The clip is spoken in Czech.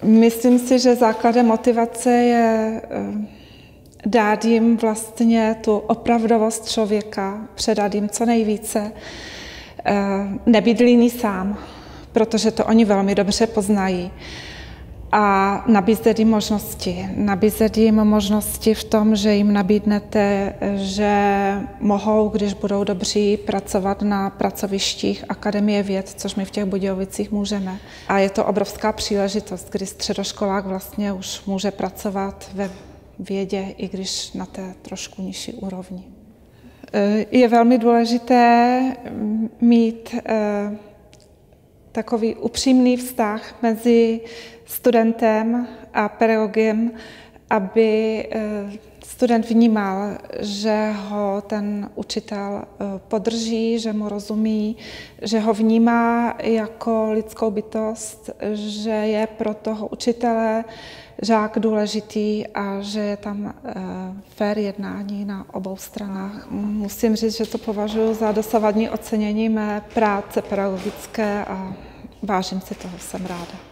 Myslím si, že základem motivace je dát jim vlastně tu opravdovost člověka, předat jim co nejvíce, nebýt líný sám, protože to oni velmi dobře poznají. A nabízet jim možnosti. Nabízet jim možnosti v tom, že jim nabídnete, že mohou, když budou dobří, pracovat na pracovištích Akademie věd, což my v těch Budějovicích můžeme. A je to obrovská příležitost, kdy středoškolák vlastně už může pracovat ve vědě, i když na té trošku nižší úrovni. Je velmi důležité mít takový upřímný vztah mezi studentem a pedagogem, aby student vnímal, že ho ten učitel podrží, že mu rozumí, že ho vnímá jako lidskou bytost, že je pro toho učitele žák důležitý a že je tam fér jednání na obou stranách. Musím říct, že to považuji za dosavadní ocenění mé práce pedagogické a vážím si toho, jsem ráda.